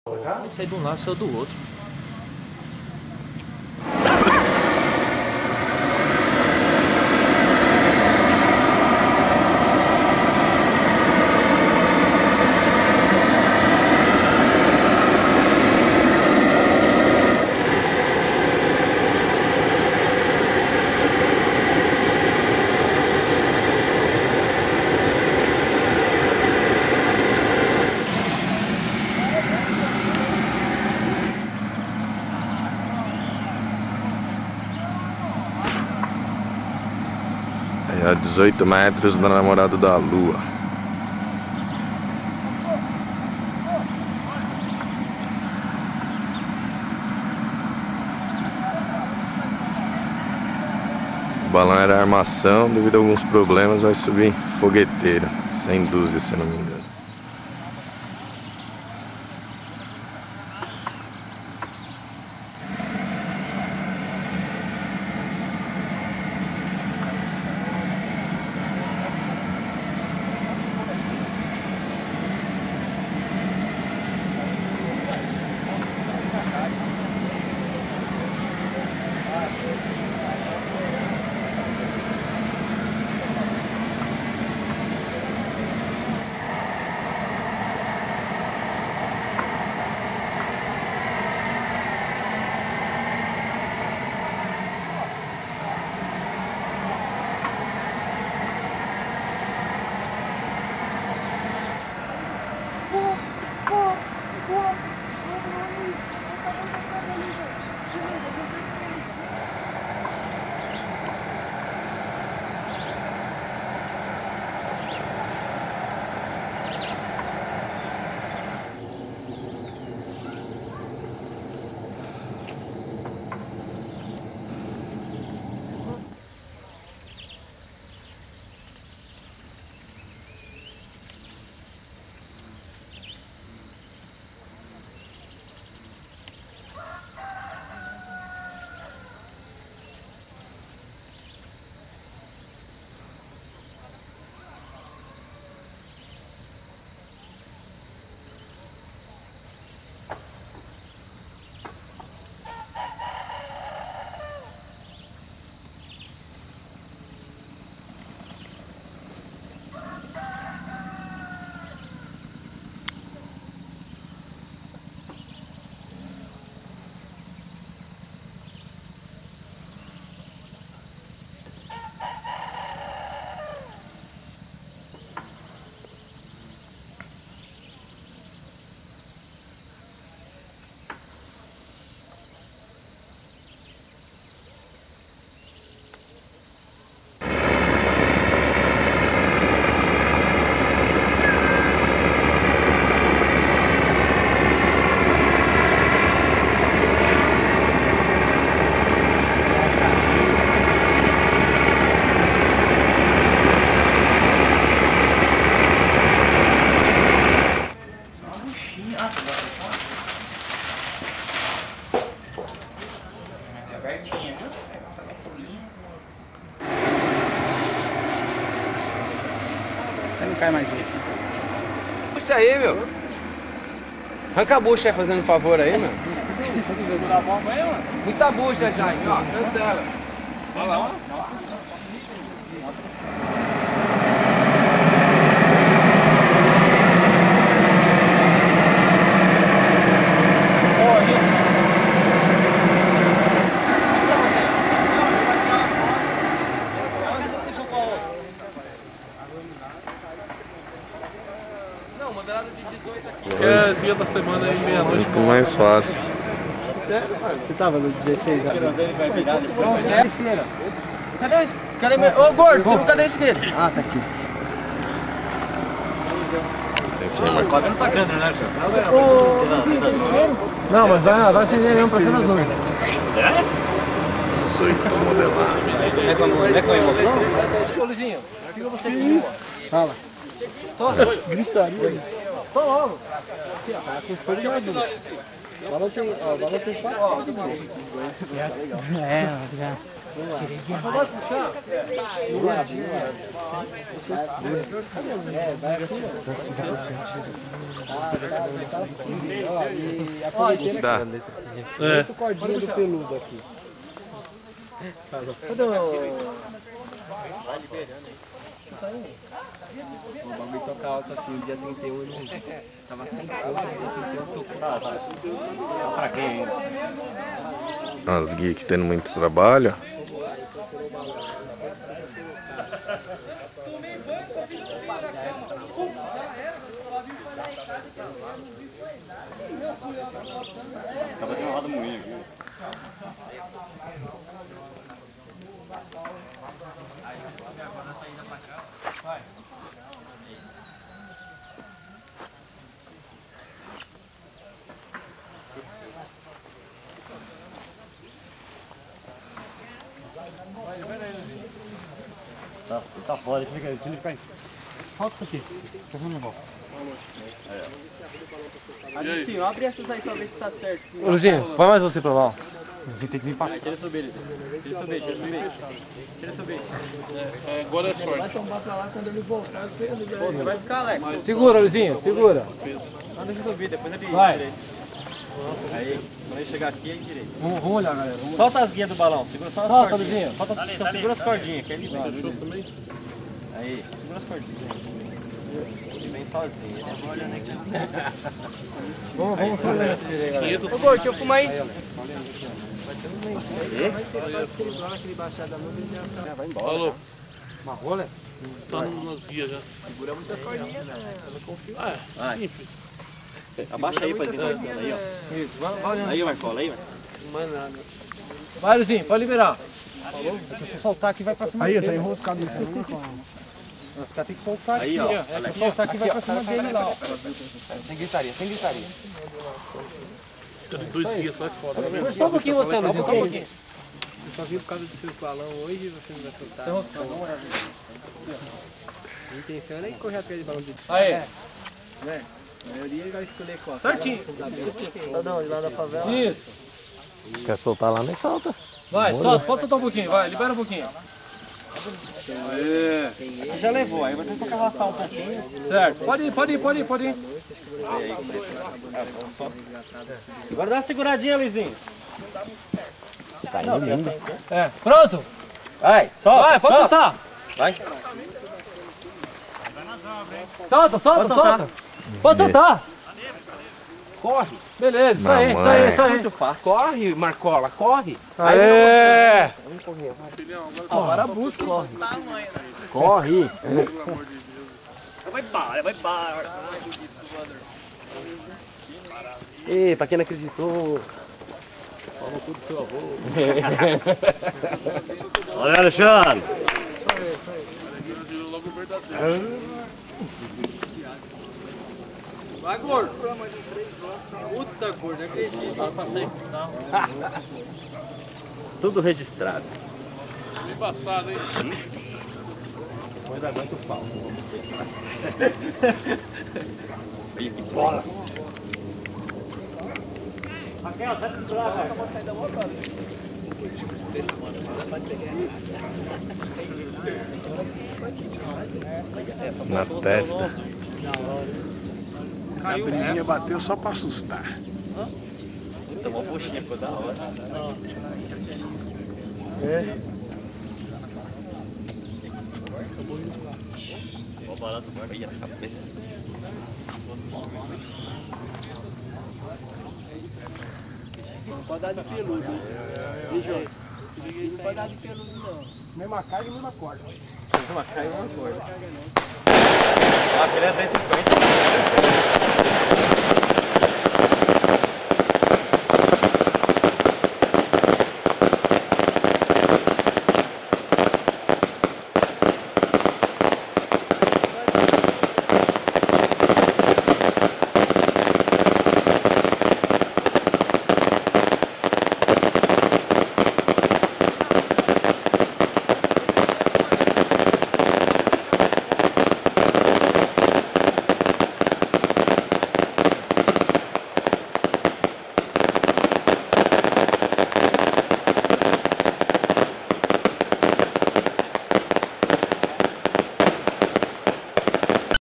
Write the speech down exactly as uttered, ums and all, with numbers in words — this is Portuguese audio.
Sai de um lado, saiu do outro. Aí, ó, dezoito metros da Namorada da Lua. O balão era armação, devido a alguns problemas vai subir em fogueteira, sem dúzia, se eu não me engano. Não cai mais isso. Puxa aí, meu. Arranca a bucha aí, fazendo um favor aí, meu. Muita bucha já, hein, ó. Cancela. Olha lá, ó. Não, moderado de dezoito aqui. É dia da semana aí, meia-noite. Muito mais fácil. Sério, mano? Você tava no dezesseis já? Cadê esse? Cadê meu... Ô, gordo, você não cadê esse esquerdo? Ah, tá aqui. Sem ser, Marco. Não tá grande, né, cara? Não, mas vai, vai acender mesmo pra ser azul. dezoito modelado. É com, é com emoção? Ô, Luizinho, fica você aqui. Fala. Tô. Gritaria. Tô logo. Aqui, ó. Tá com folha de azul. O balão tem, ó, o balão tem quatro centímetros. É, já. Pode puxar? No ladinho, é, vai aqui, ó. Ó, e a correnteira Dá. aqui. Oito cordinhas do peludo aqui. Cadê o... Vai liberando. O bagulho toca alto assim, dia trinta e um ele tava sem cor, dia trinta e um pra quem ainda? As guias que tendo muito trabalho. Tava de uma roda moinha aqui. Tá, tá fora, fica aí, fica aí. Falta isso aqui. Tá vendo, irmão? Alicinho, abre essas aí pra ver se tá certo. Ô, Luzinho, vai mais você pra lá. Tem que vir pra cá. Tira subir, tira subir, tira subir. Tira subir. É, agora é sorte. Vai tombar pra lá quando ele voltar. Você vai ficar, Alex. Segura, Luzinho, segura. Não deixa subir, depois ele Vai. direito. Aí, quando ele chegar aqui, aí direito. Vamos, vamos olhar, galera. Vamos Solta as guias do balão, segura só as Solta, cordinhas. Luzinho. Solta, Dale, então dale. segura as cordinhas, que ele vem. também? Aí, segura as cordinhas. Ele vem sozinho. Ele vai olhando aqui. Vamos, vamos fazer essa direita, galera. Ô, Gordo, deixa eu fumar aí. Falou. Uma rola? Tá nas guias já. Segura muitas cordinhas, né? Eu não confio. Ah, é. Simples. Abaixa aí pra gente. Aí, ó. Isso, vai, vai olhando. Aí, Marcola, aí, Marcola. Não é nada. Vai, Luzinho, pode liberar. Falou? Deixa eu soltar aqui, vai pra cima dele. Aí, tá enroscado isso aqui. Os caras tem que soltar Aí, aqui, ó. ó. É, tem que soltar aqui, vai pra cima dele lá, ó. Sem gritaria, sem gritaria. Fica de dois guias só é foda. Mas só um pouquinho você, Luzinho, só um pouquinho. Eu só vim por causa do seu balão hoje e você não vai soltar. A intenção era ir correr atrás de balão de Aí. né? A maioria vai escolher qual? Certinho. Tá de onde? Lá da favela? Isso. Quer soltar lá, nem solta. Vai, solta, pode soltar um pouquinho, vai, libera um pouquinho. Já levou, aí vai ter que arrastar um pouquinho. Certo, pode ir, pode ir, pode ir, pode ir. Agora dá uma seguradinha, Luizinho. Tá indo lindo. É, pronto? Vai, solta. Vai, pode soltar. Vai. Solta, solta, solta. Pode soltar. Corre. Beleza, isso aí, isso aí, isso aí. Muito fácil. Corre, Marcola, corre. Aê! Agora busca. Corre. Vai embora, vai embora. Ei, pra quem não acreditou. Olha, Alexandre. Logo o verdadeiro. Vai, gordo. Puta, gordo, não acredito. Vai passar aí. Tudo registrado. Embaçado, hein? Depois aguenta o pau. Pique bola. Raquel, sai do lado, Na testa. A brisinha bateu só pra assustar. Tomou puxinha, ficou da hora. Ó, barato, guarda aí na cabeça. Não pode dar de peludo. Viu, João? Não pode dar de peludo, não. Mesma carga e mesma corda. Uma carga e uma corda. Ah, queria duzentos e cinquenta.